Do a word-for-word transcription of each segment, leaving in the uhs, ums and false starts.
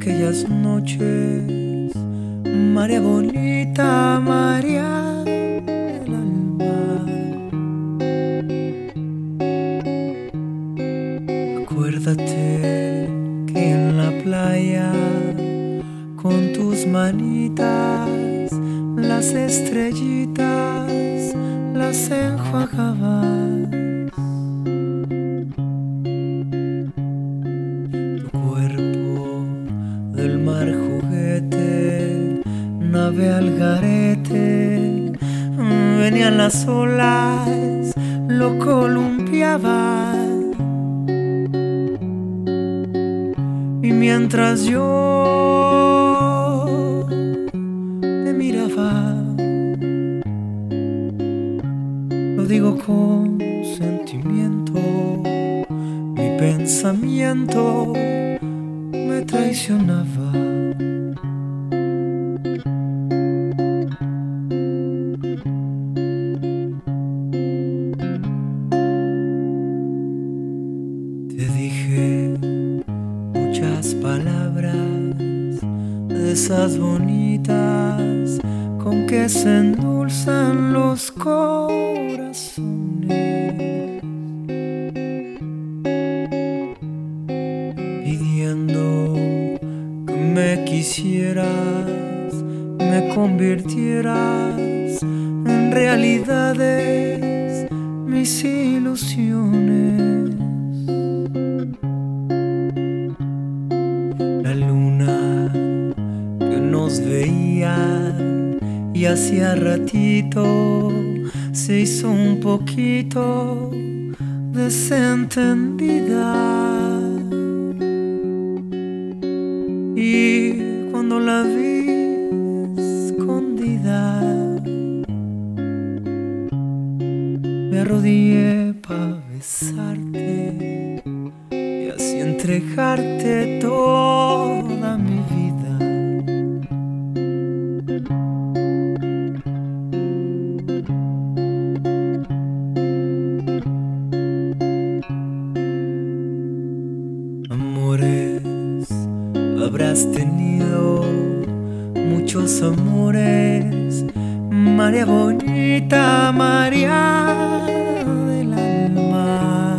aquellas noches, María bonita, María del alma. Acuérdate que en la playa, con tus manitas, las estrellitas las enjuagabas. Tu cuerpo del mar juguete, nave al garete, venían las olas, lo columpiaban. Y mientras yo te miraba, lo digo con sentimiento, mi pensamiento me traicionaba. Te dije muchas palabras, de esas bonitas con que se endulzan los corazones, pidiendo que me quisieras, me convirtieras en realidades mis ilusiones. La luna que nos veía y hacía ratito se hizo un poquito desentendida, y cuando la vi escondida me arrodillé para besarte y así entregarte toda mi vida. Amores habrás tenido, muchos amores, María bonita, María del alma,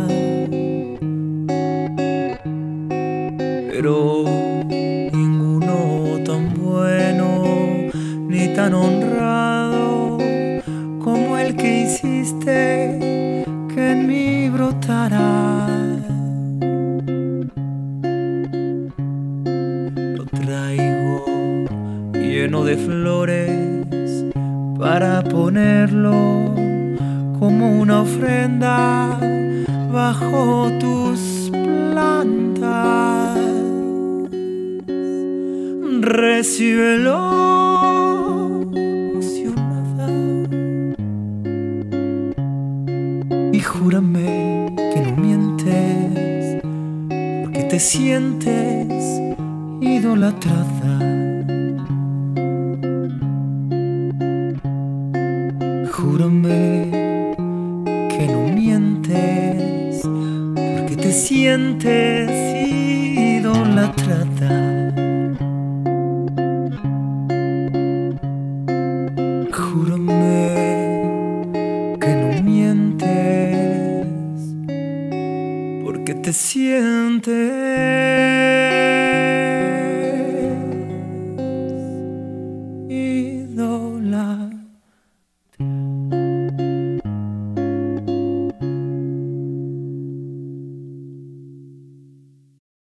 pero ninguno tan bueno ni tan honrado como el que hiciste que en mí brotara. Lo traigo lleno de flores para ponerlo como una ofrenda bajo tus plantas. Recíbelo emocionada y júrame que no mientes, porque te sientes idolatrada. Júrame que no mientes, porque te sientes idolatrada. Júrame que no mientes, porque te sientes